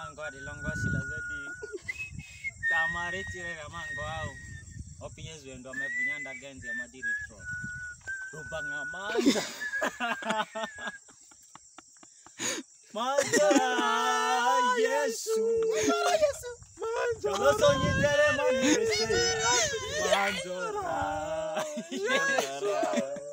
mango adilongo sila zedi. Tamari chire na mango au. Opinyezwe ndo amevunyanda genzi ya madiri tro. Rubanga manda. Manda Yesu. Manda. Solo nyidere manirese. Manda.